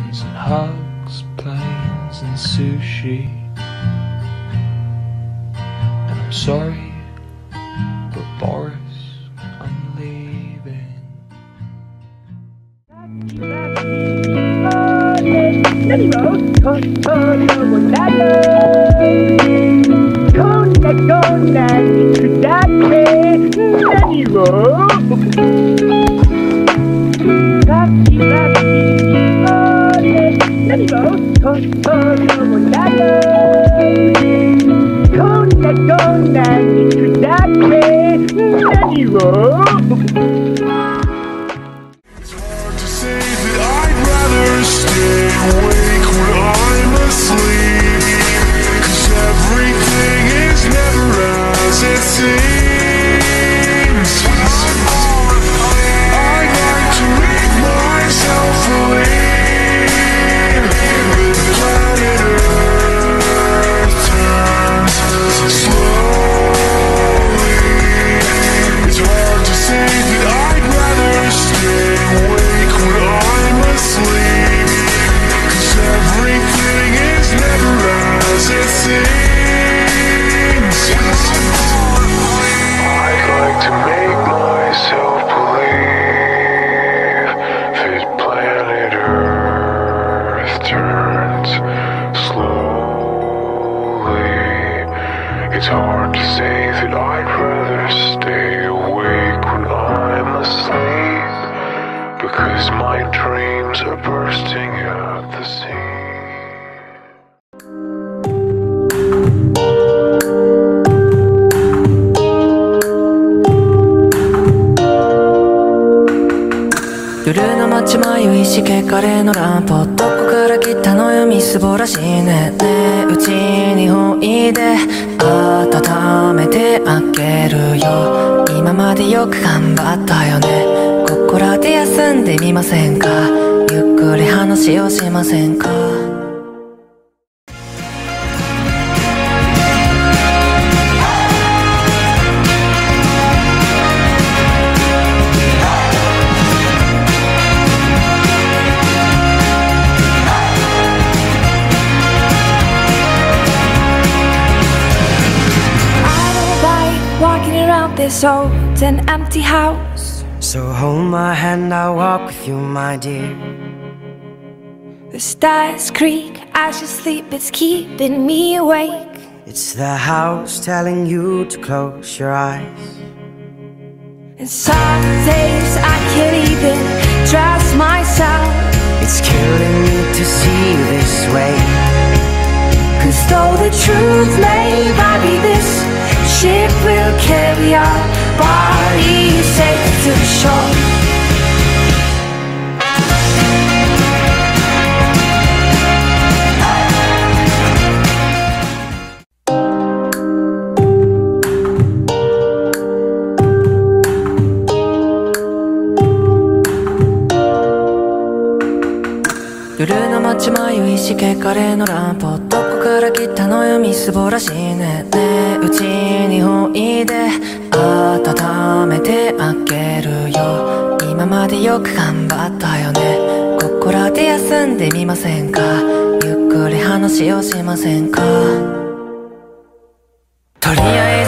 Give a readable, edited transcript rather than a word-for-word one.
friends and hugs, planes and sushi. And I'm sorry, but Boris, I'm leaving. It's hard to say that I'd rather stay awake when I'm asleep, 'cause everything is never as it seems. I'd like to make myself believe that planet Earth turns slowly. It's hard to say that I'd rather stay awake when I'm asleep, 'cause everything is never as it seems. I'd like to make myself believe that planet Earth turns slowly. It's hard to say that I'd rather stay awake when I'm asleep, because my dreams are bursting at the seams. 夜の街迷いしけカレーのランプどこから来たのよみすぼらしいねうちにおいで温めてあげるよ今までよく頑張ったよねここらで休んでみませんかゆっくり話をしませんか This old and empty house. So hold my hand, I'll walk with you, my dear. The stars creak as you sleep, it's keeping me awake. It's the house telling you to close your eyes. And some days I can't even trust myself. It's killing me to see you this way. 'Cause though the truth may not be this, ship will carry our bodies safe to the shore. 夜の街迷いしけカレーのランプどこから来たのよみすぼらしいねうちにおいで温めてあげるよ今までよく頑張ったよねここらで休んでみませんかゆっくり話をしませんかとりあえ